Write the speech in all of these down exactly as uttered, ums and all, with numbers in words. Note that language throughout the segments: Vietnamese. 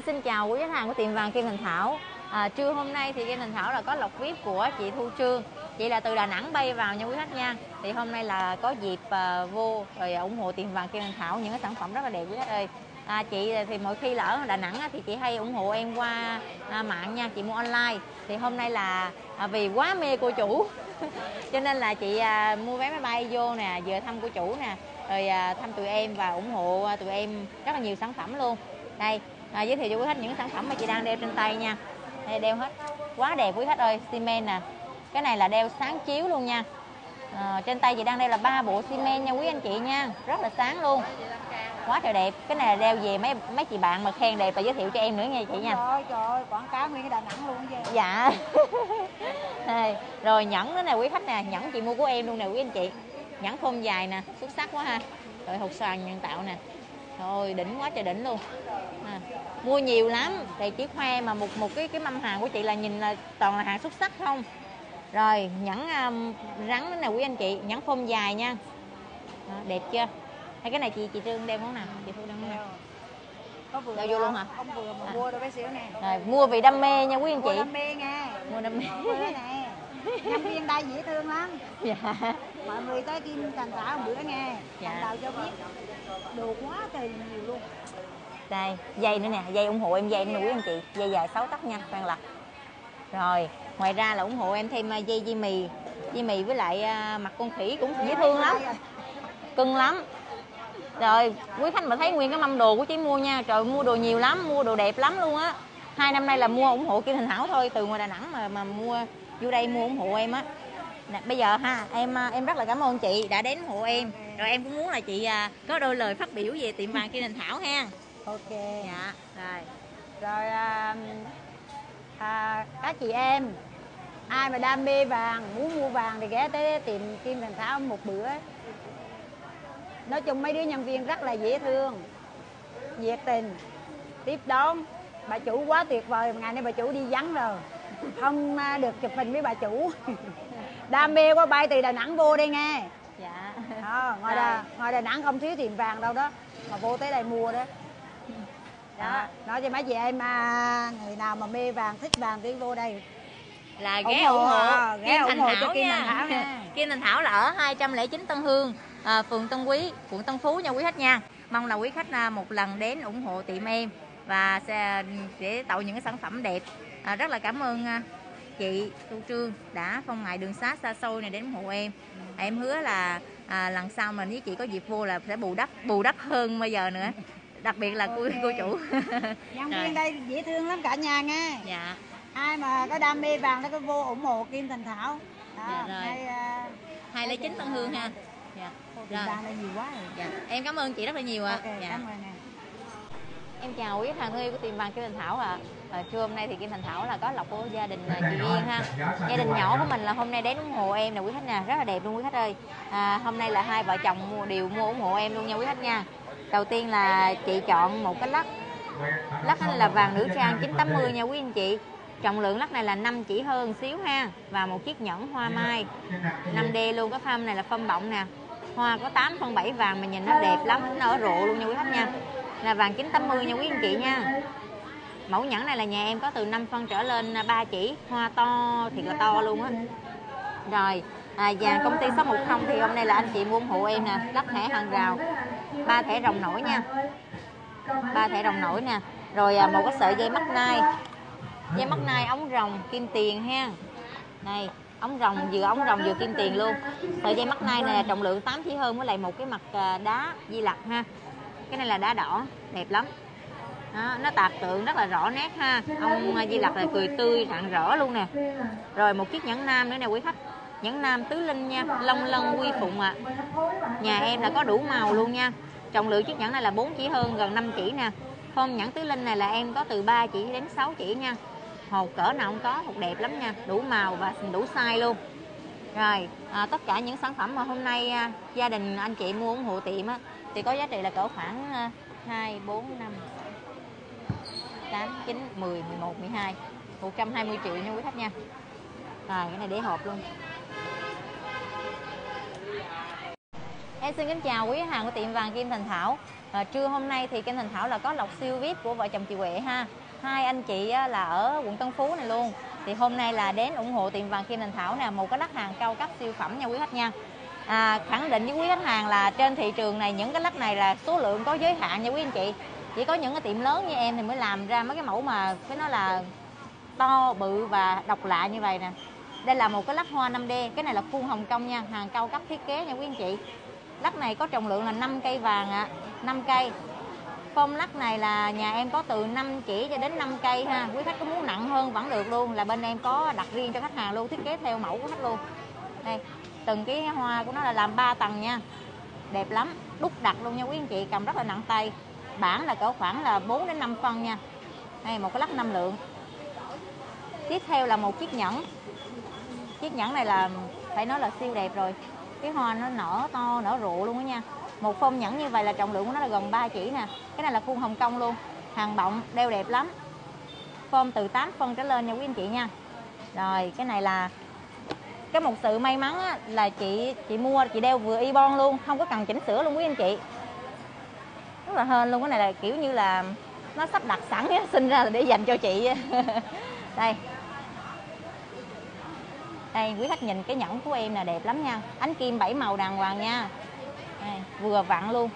xin chào quý khách hàng của tiệm vàng Kim Thành Thảo. À, trưa hôm nay thì Kim Thành Thảo là có lộc vê i pê của chị Thu Trương. Chị là từ Đà Nẵng bay vào nha quý khách nha. Thì hôm nay là có dịp uh, vô rồi ủng hộ tiệm vàng Kim Thành Thảo những cái sản phẩm rất là đẹp quý khách ơi. À, chị thì mỗi khi là ở Đà Nẵng thì chị hay ủng hộ em qua à, mạng nha, chị mua online. Thì hôm nay là à, vì quá mê cô chủ cho nên là chị à, mua vé máy bay vô nè, vừa thăm cô chủ nè, rồi à, thăm tụi em và ủng hộ à, tụi em rất là nhiều sản phẩm luôn. Đây, à, giới thiệu cho quý khách những sản phẩm mà chị đang đeo trên tay nha. Đây, đeo hết quá đẹp quý khách ơi. Xi men nè, cái này là đeo sáng chiếu luôn nha. À, trên tay chị đang đeo là ba bộ xi men nha quý anh chị nha, rất là sáng luôn, quá trời đẹp. Cái này là đeo về mấy mấy chị bạn mà khen đẹp và giới thiệu cho em nữa nha chị nha. Trời ơi, trời ơi, quảng cáo nguyên cái Đà Nẵng luôn chứ. Dạ. Đây, rồi nhẫn nữa nè quý khách nè, nhẫn chị mua của em luôn nè quý anh chị. Nhẫn phông dài nè, xuất sắc quá ha. Rồi hột xoàn nhân tạo nè. Rồi đỉnh quá trời đỉnh luôn. À, mua nhiều lắm, thì chỉ khoe mà một một cái cái mâm hàng của chị là nhìn là toàn là hàng xuất sắc không. Rồi nhẫn um, rắn nữa nè quý anh chị, nhẫn phông dài nha. Đó, đẹp chưa? Hay cái này chị chị Trương đeo món nào? Chị Thu đeo món nào? Có vừa đeo vô luôn hả? Không vừa mà à. mua đâu bé xíu nè. Rồi, mua vì đam mê nha quý anh chị. Mua đam mê nha. Mua đam mê. Mua cái nè. Nhân viên đây dễ thương lắm. Dạ. Mọi người tới Kim Thành Thảo một bữa nghe. Dạ. Thành đầu cho biết. Đồ quá trời nhiều luôn. Đây, dây nữa nè, dây ủng hộ em dây nữa quý anh chị. Dây dài sáu tấc nha, khoan lật. Rồi, ngoài ra là ủng hộ em thêm dây dây mì. Dây mì với lại uh, mặt con khỉ cũng dễ thương lắm. Cưng lắm. Rồi, quý khách mà thấy nguyên cái mâm đồ của chị mua nha. Trời, mua đồ nhiều lắm, mua đồ đẹp lắm luôn á. Hai năm nay là mua ủng hộ Kim Thành Thảo thôi. Từ ngoài Đà Nẵng mà mà mua vô đây mua ủng hộ em á. Nè, bây giờ ha, em em rất là cảm ơn chị đã đến ủng hộ em. Rồi em cũng muốn là chị uh, có đôi lời phát biểu về tiệm vàng Kim Thành Thảo ha. Ok. Dạ, rồi. Rồi à, à, các chị em ai mà đam mê vàng, muốn mua vàng thì ghé tới tiệm Kim Thành Thảo một bữa. Nói chung mấy đứa nhân viên rất là dễ thương, nhiệt tình, tiếp đón. Bà chủ quá tuyệt vời, ngày nay bà chủ đi vắng rồi, không được chụp hình với bà chủ. Đam mê quá bay từ Đà Nẵng vô đây nghe. Dạ. À, ngoài, Đà, ngoài Đà Nẵng không thiếu tiệm vàng đâu đó, mà vô tới đây mua đó. Đó, nói cho mấy chị em à, người nào mà mê vàng, thích vàng thì vô đây là ghé ủng hộ, à, ghé Kim ủng hộ Thành cho Thảo Kim nha. Thành Thảo nha. Kim Thành Thảo là ở hai trăm lẻ chín Tân Hương, à, phường Tân Quý, quận Tân Phú nha quý khách nha. Mong là quý khách à, một lần đến ủng hộ tiệm em và sẽ để tạo những cái sản phẩm đẹp. À, rất là cảm ơn à, chị Thu Trương đã không ngại đường xá xa xôi này đến ủng hộ em. À, em hứa là à, lần sau mà nếu chị có dịp vô là sẽ bù đắp bù đắp hơn bây giờ nữa. Đặc biệt là cô, cô chủ. Nhân viên đây dễ thương lắm cả nhà nghe. Dạ. Ai mà có đam mê vàng nó có vô ủng hộ Kim Thành Thảo. Đó, dạ rồi. Hay, uh, hai lẻ chín Tân Hương ha. Dạ. Rồi. Vàng này nhiều quá rồi. Dạ. Em cảm ơn chị rất là nhiều ạ. Okay, dạ. Cảm ơn nè. Em chào quý hàng thân yêu của tiệm vàng Kim Thành Thảo ạ. À. À, trưa hôm nay thì Kim Thành Thảo là có lộc của gia đình chị Duyên ha. Gia đình nhỏ của mình là hôm nay đến ủng hộ em nè quý khách nè, rất là đẹp luôn quý khách ơi. À, hôm nay là hai vợ chồng mua đều mua ủng hộ em luôn nha quý khách nha. Đầu tiên là chị chọn một cái lắc. Lắc này là vàng nữ trang chín tám mươi nha quý anh chị. Trọng lượng lắc này là năm chỉ hơn xíu ha. Và một chiếc nhẫn hoa mai năm D luôn. Cái phâm này là phâm bọng nè. Hoa có tám phân bảy vàng mà nhìn nó đẹp lắm, nó ở rộ luôn nha quý khách nha. Là vàng chín tám mươi nha quý anh chị nha. Mẫu nhẫn này là nhà em có từ năm phân trở lên ba chỉ, hoa to thiệt là to luôn á. Rồi, à, vàng công ty sáu một không thì hôm nay là anh chị mua ủng hộ em nè, lắp thẻ hàng rào, ba thẻ rồng nổi nha. Ba thẻ rồng nổi nè. Rồi à, một cái sợi dây mắc nai. Dây mắc nai ống rồng kim tiền ha. Này, ống rồng vừa ống rồng vừa kim tiền luôn. Sợi dây mắc nai này là trọng lượng tám chỉ hơn với lại một cái mặt đá di lặc ha. Cái này là đá đỏ, đẹp lắm. Đó, nó tạc tượng rất là rõ nét ha. Ông Di Lặc là cười tươi rạng rỡ luôn nè. Rồi một chiếc nhẫn nam nữa nè quý khách. Nhẫn nam tứ linh nha, long lân quy phụng ạ. À. Nhà em là có đủ màu luôn nha. Trọng lượng chiếc nhẫn này là bốn chỉ hơn, gần năm chỉ nè. Form nhẫn tứ linh này là em có từ ba chỉ đến sáu chỉ nha. Hột cỡ nào cũng có, hột đẹp lắm nha, đủ màu và đủ size luôn. Rồi, à, tất cả những sản phẩm mà hôm nay à, gia đình anh chị mua ủng hộ tiệm á thì có giá trị là cỡ khoảng à, hai, bốn, năm, tám, chín, mười, mười một, mười hai, một trăm hai mươi triệu nha quý khách nha. Rồi, cái này để hộp luôn. Em xin kính chào quý khách hàng của tiệm vàng Kim Thành Thảo. À, trưa hôm nay thì kênh Thành Thảo là có lọc siêu vi ai pi của vợ chồng chị Huệ ha. Hai anh chị là ở quận Tân Phú này luôn. Thì hôm nay là đến ủng hộ tiệm vàng Kim Thành Thảo nè, một cái lắc hàng cao cấp siêu phẩm nha quý khách nha. À, khẳng định với quý khách hàng là trên thị trường này những cái lắc này là số lượng có giới hạn nha quý anh chị. Chỉ có những cái tiệm lớn như em thì mới làm ra mấy cái mẫu mà phải nói là to, bự và độc lạ như vậy nè. Đây là một cái lắc hoa năm D, cái này là khuôn Hồng Kông nha, hàng cao cấp thiết kế nha quý anh chị. Lắc này có trọng lượng là năm cây vàng ạ, à, năm cây. Form lắc này là nhà em có từ năm chỉ cho đến năm cây ha. Quý khách có muốn nặng hơn vẫn được luôn, là bên em có đặt riêng cho khách hàng luôn, thiết kế theo mẫu của khách luôn. Đây, từng cái hoa của nó là làm ba tầng nha. Đẹp lắm, đúc đặt luôn nha quý anh chị, cầm rất là nặng tay. Bản là cỡ khoảng là bốn đến năm phân nha. Đây, một cái lắc năm lượng. Tiếp theo là một chiếc nhẫn. Chiếc nhẫn này là phải nói là siêu đẹp rồi. Cái hoa nó nở to, nở rộ luôn đó nha. Một form nhẫn như vậy là trọng lượng của nó là gần ba chỉ nè. Cái này là khuôn Hồng Kông luôn. Hàng bọng, đeo đẹp lắm. Form từ tám phân trở lên nha quý anh chị nha. Rồi, cái này là cái một sự may mắn á, là chị chị mua, chị đeo vừa y bon luôn, không có cần chỉnh sửa luôn quý anh chị. Rất là hên luôn, cái này là kiểu như là nó sắp đặt sẵn á, sinh ra là để dành cho chị. Đây. Đây, quý khách nhìn cái nhẫn của em là đẹp lắm nha. Ánh kim bảy màu đàng hoàng nha. Đây, vừa vặn luôn.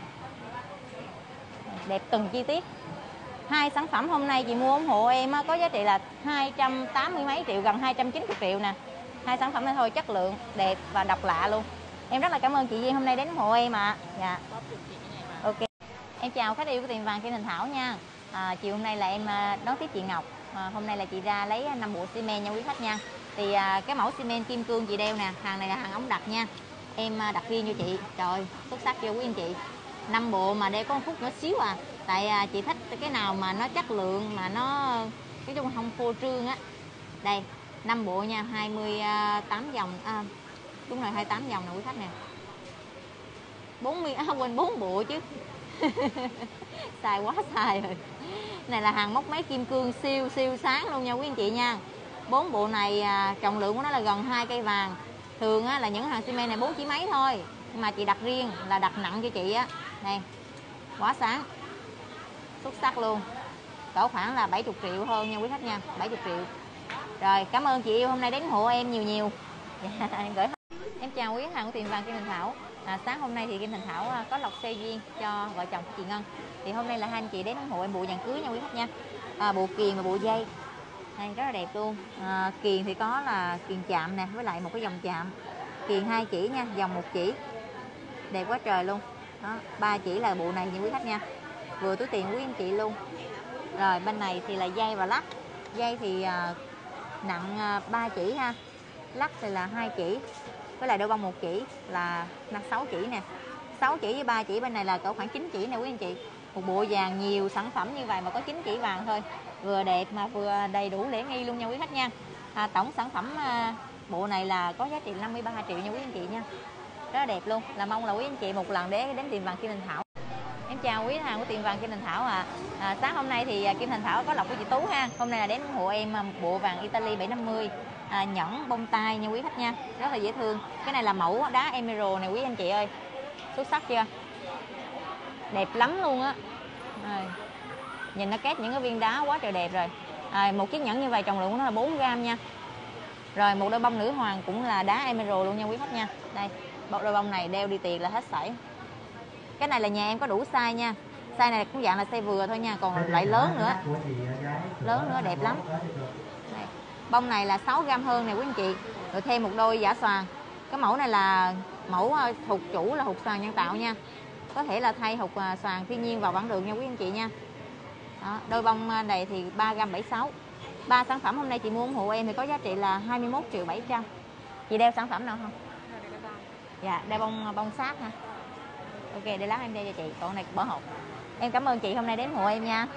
Đẹp từng chi tiết. Hai sản phẩm hôm nay chị mua ủng hộ em có giá trị là hai trăm tám mươi mấy triệu, gần hai trăm chín mươi triệu nè. Hai sản phẩm này thôi, chất lượng, đẹp và độc lạ luôn. Em rất là cảm ơn chị Duyên hôm nay đến ủng hộ em ạ. À. Dạ. Ok. Em chào khách yêu của tiệm vàng Kim Thành Thảo nha. À, chiều hôm nay là em đón tiếp chị Ngọc. À, hôm nay là chị ra lấy năm bộ xi men nha quý khách nha. Thì à, cái mẫu xi men kim cương chị đeo nè, hàng này là hàng ống đặt nha. Em đặt riêng cho chị. Trời, xuất sắc cho quý anh chị. năm bộ mà đeo có một phút nhỏ xíu à. Tại à, chị thích cái nào mà nó chất lượng, mà nó cái chung không phô trương á. Đây, năm bộ nha, hai mươi tám dòng. À, đúng rồi, hai mươi tám dòng nè quý khách nè. bốn mươi, à, quên bốn bộ chứ. Xài quá xài rồi. Này là hàng móc máy kim cương siêu siêu sáng luôn nha quý anh chị nha. Bốn bộ này à, trọng lượng của nó là gần hai cây vàng. Thường á, là những hàng xi men này bốn chỉ mấy thôi, nhưng mà chị đặt riêng là đặt nặng cho chị á. Này, quá sáng, xuất sắc luôn. Cỡ khoảng là bảy mươi triệu hơn nha quý khách nha, bảy mươi triệu. Rồi, cảm ơn chị yêu hôm nay đến hộ em nhiều nhiều. Dạ, em gửi. Em chào quý khách hàng của tiệm vàng Kim Thành Thảo. À, sáng hôm nay thì Kim Thành Thảo có lọc xe duyên cho vợ chồng chị Ngân. Thì hôm nay là hai anh chị đến ủng hộ em bộ vàng cưới nha quý khách nha. À, bộ kiềng và bộ dây. Đây, rất là đẹp luôn. À, kiềng thì có là kiềng chạm nè, với lại một cái dòng chạm. Kiềng hai chỉ nha, dòng một chỉ. Đẹp quá trời luôn. Đó, ba chỉ là bộ này nha quý khách nha. Vừa túi tiền quý anh chị luôn. Rồi bên này thì là dây và lắc. Dây thì à, nặng à, ba chỉ ha. Lắc thì là hai chỉ. Với lại đôi bông một chỉ là sáu chỉ nè. sáu chỉ với ba chỉ, bên này là cỡ khoảng chín chỉ nè quý anh chị. Một bộ vàng nhiều sản phẩm như vậy mà có chín chỉ vàng thôi. Vừa đẹp mà vừa đầy đủ lễ nghi luôn nha quý khách nha. À, tổng sản phẩm à, bộ này là có giá trị năm mươi ba triệu nha quý anh chị nha. Rất là đẹp luôn. Là mong là quý anh chị một lần để đến tiệm vàng Kim Thành Thảo. Em chào quý hàng của tiệm vàng Kim Thành Thảo ạ. À. À, sáng hôm nay thì Kim Thành Thảo có lọc của chị Tú ha. Hôm nay là đến ủng hộ em một bộ vàng Italy bảy năm mươi. À, nhẫn bông tai nha quý khách nha, rất là dễ thương. Cái này là mẫu đá emerald này quý anh chị ơi, xuất sắc chưa, đẹp lắm luôn á. À, nhìn nó két những cái viên đá quá trời đẹp rồi. À, một chiếc nhẫn như vậy trọng lượng của nó là bốn gam nha. Rồi một đôi bông nữ hoàng cũng là đá emerald luôn nha quý khách nha. Đây, một đôi bông này đeo đi tiệc là hết sảy. Cái này là nhà em có đủ size nha. Size này cũng dạng là size vừa thôi nha, còn lại lớn nữa, lớn nữa đẹp lắm. Đây. Bông này là sáu gam hơn này quý anh chị. Rồi thêm một đôi giả xoàn. Cái mẫu này là mẫu hột chủ là hột xoàn nhân tạo nha. Có thể là thay hột xoàn thiên nhiên vào vẫn được nha quý anh chị nha. Đó, đôi bông này thì ba gam bảy mươi sáu. Ba sản phẩm hôm nay chị mua ủng hộ em thì có giá trị là hai mươi mốt triệu bảy trăm. Chị đeo sản phẩm nào không? Dạ, đeo bông bông sát ha. Ok, để lát em đeo cho chị. Còn này bỏ hộp. Em cảm ơn chị hôm nay đến ủng hộ em nha.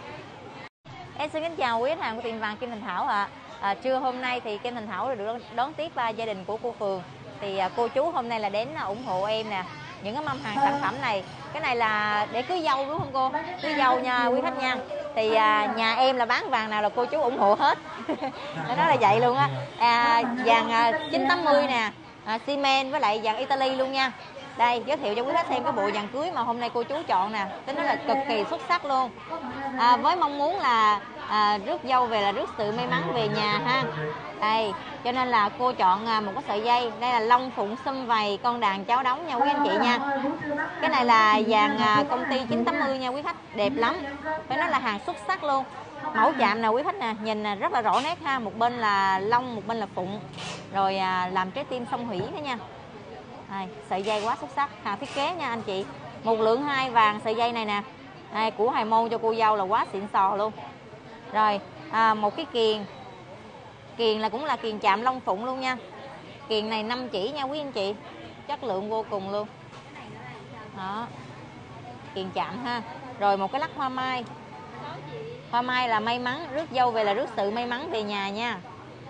Em xin kính chào quý khách hàng của tiệm vàng Kim Thành Thảo ạ. À. À, trưa hôm nay thì Kim Thành Thảo được đón tiếp ba gia đình của cô Phường. Thì à, cô chú hôm nay là đến ủng hộ em nè. Những cái mâm hàng sản phẩm này, cái này là để cưới dâu đúng không cô? Cưới dâu nha quý khách nha. Thì à, nhà em là bán vàng nào là cô chú ủng hộ hết. Nó là vậy luôn á. À, vàng à, chín tám mươi nè, à, xi men với lại vàng Italy luôn nha. Đây, giới thiệu cho quý khách xem cái bộ vàng cưới mà hôm nay cô chú chọn nè. Tính nói là cực kỳ xuất sắc luôn. À, với mong muốn là à, rước dâu về là rước sự may mắn về nhà ha. Đây, cho nên là cô chọn à, một cái sợi dây. Đây là long phụng sum vầy con đàn cháu đóng nha quý anh chị nha. Cái này là vàng à, công ty chín tám mươi nha quý khách, đẹp lắm. Phải nói là hàng xuất sắc luôn. Mẫu chạm nè quý khách nè, nhìn nè, rất là rõ nét ha. Một bên là long, một bên là phụng. Rồi à, làm trái tim song hỷ đó nha. Đây, sợi dây quá xuất sắc, hàng thiết kế nha anh chị. Một lượng hai vàng sợi dây này nè. Đây, của Hoài Môn cho cô dâu là quá xịn sò luôn. Rồi, à, một cái kiềng. Kiềng là cũng là kiềng chạm long phụng luôn nha. Kiềng này năm chỉ nha quý anh chị. Chất lượng vô cùng luôn. Đó. Kiềng chạm ha. Rồi một cái lắc hoa mai. Hoa mai là may mắn, rước dâu về là rước sự may mắn về nhà nha.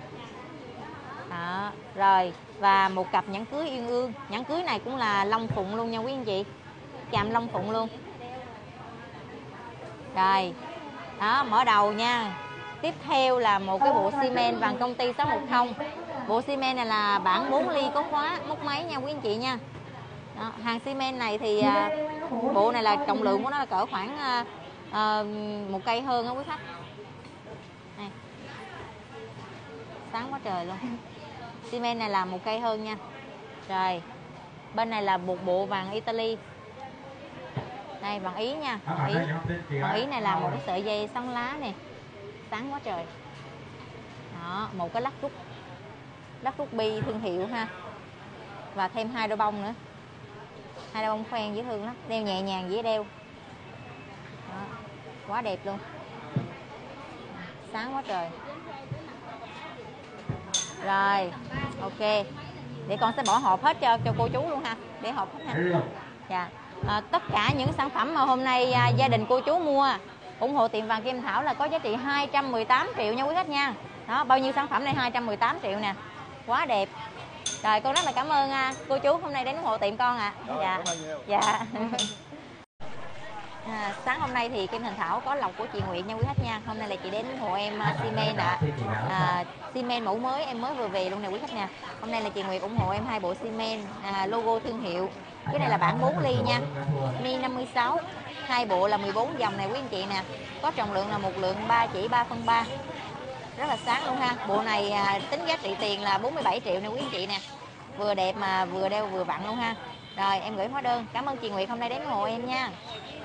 Đó. Rồi, và một cặp nhẫn cưới uyên ương. Nhẫn cưới này cũng là long phụng luôn nha quý anh chị. Chạm long phụng luôn. Rồi. Đó, mở đầu nha. Tiếp theo là một cái bộ xi men vàng công ty sáu một không. Bộ xi men này là bản bốn ly có khóa, móc máy nha quý anh chị nha. Đó, hàng xi men này thì à, bộ này là trọng lượng của nó là cỡ khoảng à, à, một cây hơn đó quý khách. Này. Sáng quá trời luôn. Xi men này là một cây hơn nha. Rồi. Bên này là một bộ vàng Italy. Đây vàng Ý nha. Vàng Ý. Vàng Ý này là một cái sợi dây xoắn lá nè. Sáng quá trời. Đó, một cái lắc rút. Lắc rút bi thương hiệu ha. Và thêm hai đôi bông nữa. Hai đôi bông khoen dễ thương lắm. Đeo nhẹ nhàng dễ đeo. Đó, quá đẹp luôn. Sáng quá trời. Rồi, ok. Để con sẽ bỏ hộp hết cho cho cô chú luôn ha. Để hộp hết ha. Dạ. À, tất cả những sản phẩm mà hôm nay à, gia đình cô chú mua ủng hộ tiệm vàng Kim Thảo là có giá trị hai trăm mười tám triệu nha quý khách nha. Đó, bao nhiêu sản phẩm này hai trăm mười tám triệu nè. Quá đẹp. Rồi con rất là cảm ơn à, cô chú hôm nay đến ủng hộ tiệm con ạ. À. Dạ. Dạ. À, sáng hôm nay thì Kim Thành Thảo có lộc của chị Nguyệt nha quý khách nha. Hôm nay là chị đến ủng hộ em uh, xi men ạ. À, xi men mẫu mới em mới vừa về luôn nè quý khách nha. Hôm nay là chị Nguyệt ủng hộ em hai bộ xi men à, logo thương hiệu. Cái này là bản bốn ly nha. Mi năm mươi sáu. Hai bộ là mười bốn dòng này quý anh chị nè. Có trọng lượng là một lượng ba chỉ ba phân ba. Rất là sáng luôn ha. Bộ này à, tính giá trị tiền là bốn mươi bảy triệu nè quý anh chị nè. Vừa đẹp mà vừa đeo vừa vặn luôn ha. Rồi em gửi hóa đơn. Cảm ơn chị Nguyệt hôm nay đến ủng hộ em nha.